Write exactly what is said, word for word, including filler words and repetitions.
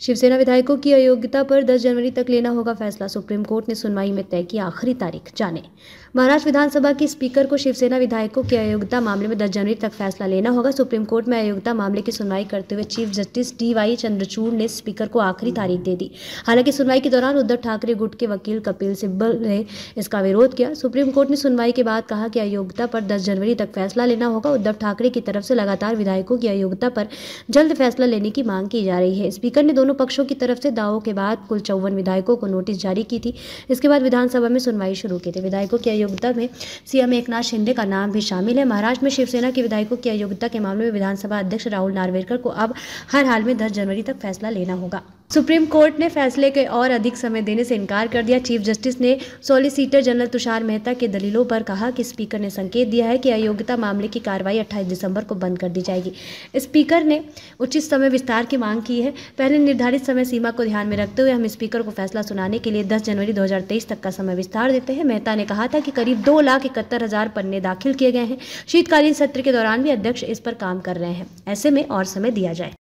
शिवसेना विधायकों की अयोग्यता पर दस जनवरी तक लेना होगा फैसला। सुप्रीम कोर्ट ने सुनवाई में तय की आखिरी तारीख। जाने महाराष्ट्र विधानसभा के स्पीकर को शिवसेना विधायकों की अयोग्यता मामले में दस जनवरी तक फैसला लेना होगा। सुप्रीम कोर्ट में अयोग्यता मामले की सुनवाई करते हुए chief justice D Y Chandrachud ने स्पीकर को आखिरी तारीख दे दी। हालांकि सुनवाई के दौरान उद्धव ठाकरे गुट के वकील कपिल सिब्बल ने इसका विरोध किया। सुप्रीम कोर्ट ने सुनवाई के बाद कहा कि अयोग्यता पर दस जनवरी तक फैसला लेना होगा। उद्धव ठाकरे की तरफ से लगातार विधायकों की अयोग्यता पर जल्द फैसला लेने की मांग की जा रही है। स्पीकर ने दोनों पक्षों की तरफ से दावों के बाद कुल चौवन विधायकों को नोटिस जारी की थी। इसके बाद विधानसभा में सुनवाई शुरू की थी। विधायकों की अयोग्यता में सीएम एकनाथ शिंदे का नाम भी शामिल है। महाराष्ट्र में शिवसेना के विधायकों की अयोग्यता के मामले में विधानसभा अध्यक्ष राहुल नार्वेकर को अब हर हाल में दस जनवरी तक फैसला लेना होगा। सुप्रीम कोर्ट ने फैसले के और अधिक समय देने से इनकार कर दिया। चीफ जस्टिस ने सॉलिसिटर जनरल तुषार मेहता के दलीलों पर कहा कि स्पीकर ने संकेत दिया है कि अयोग्यता मामले की कार्रवाई अट्ठाईस दिसंबर को बंद कर दी जाएगी। स्पीकर ने उचित समय विस्तार की मांग की है। पहले निर्धारित समय सीमा को ध्यान में रखते हुए हम स्पीकर को फैसला सुनाने के लिए दस जनवरी दो हजार तेईस तक का समय विस्तार देते हैं। मेहता ने कहा था कि करीब दो लाख इकहत्तर हजार पन्ने दाखिल किए गए हैं। शीतकालीन सत्र के दौरान भी अध्यक्ष इस पर काम कर रहे हैं। ऐसे में और समय दिया जाए।